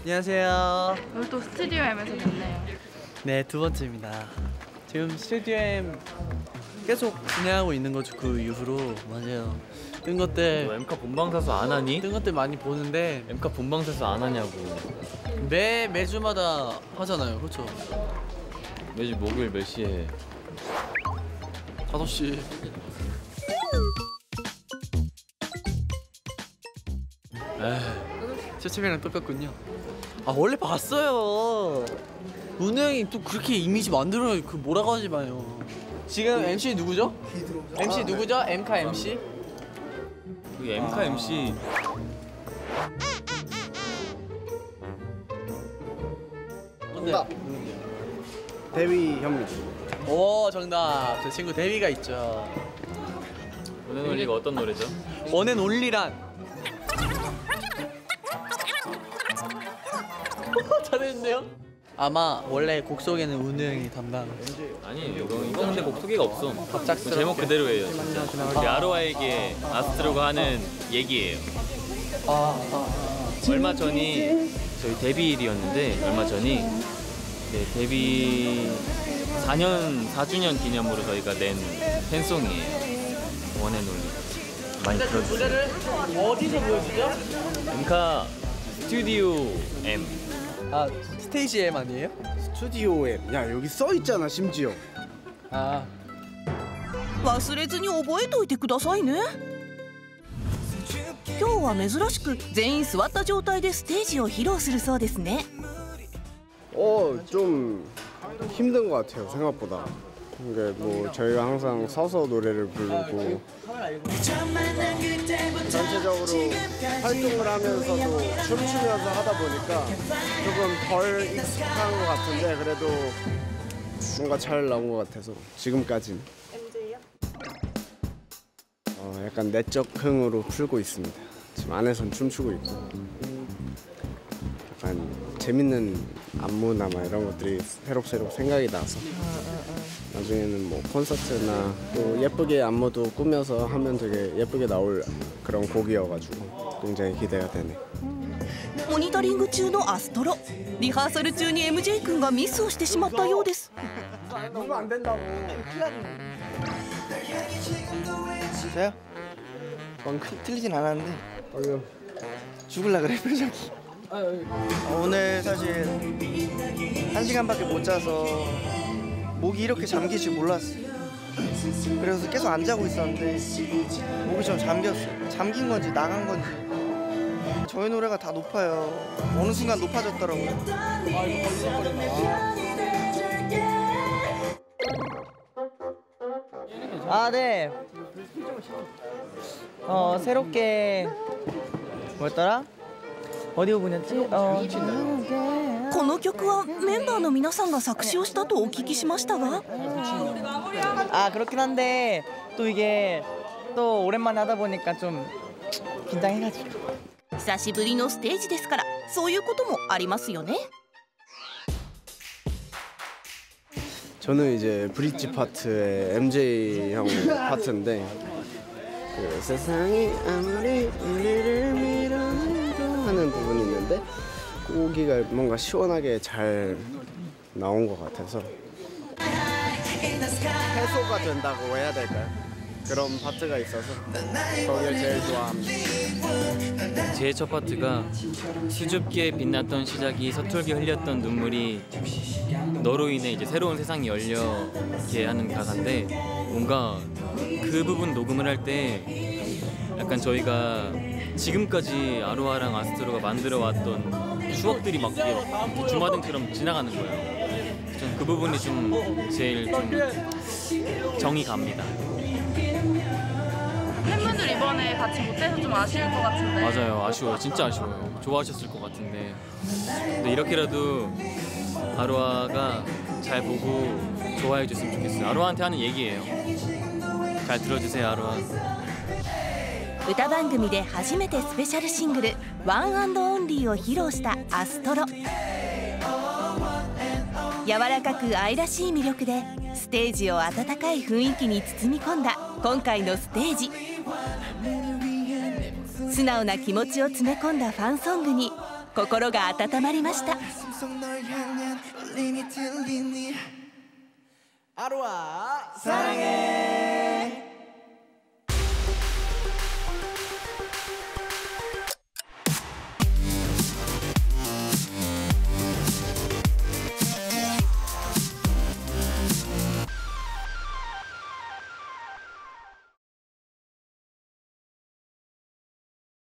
안녕하세요. 오늘 또 스튜디오 M에서 뵙네요. 네, 두 번째입니다. 지금 스튜디오 M 계속 진행하고 있는 거죠. 그 이후로. 맞아요. 뜬 것들 너 엠카 본방사수 안 하니? 뜬 것들 많이 보는데 엠카 본방사수 안 하냐고. 매주마다 하잖아요. 그렇죠? 매주 목요일 몇 시에 해? 5시. 최초이랑 똑같군요. 아, 원래 봤어요. 은우 형이 또 그렇게 이미지 만들어 그 뭐라고 하지 마요. 지금 MC 누구죠? MC 누구죠? 엠카 MC? 그 엠카 MC 정답. 데뷔 현미. 오, 정답. 제 친구 데뷔가 있죠. 원앤올리가 어떤 노래죠? 원앤올리란. 잘했는데요? 아마 원래 곡 속에는 은우 형이 담당. 아니 이거 근데 곡 소개가 없어. 갑작스럽게. 제목 그대로예요 진짜. 우리 아로아에게 아스트로가 하는 얘기예요. 얼마 전이 저희 데뷔일이었는데 얼마 전이 네, 데뷔 4주년 기념으로 저희가 낸 팬송이에요. 원앤올리 많이 들어주세요. 무대를 어디서 보여주죠? 엠카 스튜디오 M. 아, 스테이지 M 아니에요? 스튜디오 M. 야, 여기 써 있잖아, 심지어. 아, 忘れずに覚えておいてくださいね。今日は珍しく全員座った状態でステージを披露するそうですね。 좀 힘든 것 같아요, 생각보다. 그러니까 뭐 저희가 항상 서서 노래를 부르고 전체적으로 활동을 하면서도 춤추면서 하다 보니까 조금 덜 익숙한 것 같은데 그래도 뭔가 잘 나온 것 같아서 지금까지는. 약간 내적 흥으로 풀고 있습니다. 지금 안에선 춤추고 있고 약간 재밌는 안무나 막 이런 것들이 새록새록 생각이 나서 나중에는 뭐 콘서트나 또 예쁘게 안무도 꾸며서 하면 되게 예쁘게 나올 그런 곡이어가지고 굉장히 기대가 되네. モニタリング中のアストロ、リハーサル中に MJ 君がミスをしてしまったようです。 그러면 안 된다고. 저요? 틀리진 않았는데 죽을라 그래 표정이. 오늘 사실 1시간밖에 못 자서 목이 이렇게 잠길 줄 몰랐어요. 그래서 계속 안 자고 있었는데 목이 좀 잠겼어요. 잠긴 건지 나간 건지. 저희 노래가 다 높아요. 어느 순간 높아졌더라고요. 네. 새롭게 뭐였더라? 어디 부분이었지? この曲はメンバーの皆さんが作詞をしたとお聞きしましたが。 그렇긴 한데 또 이게 또 오랜만에 하다 보니까 좀 긴장해가지고. 久しぶりのステージですからそういうこともありますよね。 저는 이제 브릿지 파트의 MJ 형 파트인데 그 세상이 아무리 우리를 밀어내도 하는 부분이 있는데 거기가 뭔가 시원하게 잘 나온 것 같아서 해소가 된다고 해야 될까요? 그런 파트가 있어서 거기를 제일 좋아합니다. 제 첫 파트가 수줍게 빛났던 시작이 서툴게 흘렸던 눈물이 너로 인해 이제 새로운 세상이 열려게 하는 가사인데 뭔가 그 부분 녹음을 할 때 약간 저희가 지금까지 아로아랑 아스트로가 만들어왔던 추억들이 막 이렇게 주마등처럼 지나가는 거예요. 전 그 부분이 좀 제일 좀 정이 갑니다. 팬분들 이번에 같이 못해서 좀 아쉬울 것 같은데. 맞아요, 아쉬워요. 진짜 아쉬워요. 좋아하셨을 것 같은데 근데 이렇게라도 아로아가 잘 보고 좋아해 줬으면 좋겠어요. 아로아한테 하는 얘기예요. 잘 들어주세요, 아로아. 歌番組で初めてスペシャルシングル「ワン&オンリー」を披露したアストロ。柔らかく愛らしい魅力でステージを温かい雰囲気に包み込んだ今回のステージ。素直な気持ちを詰め込んだファンソングに心が温まりました。 사랑해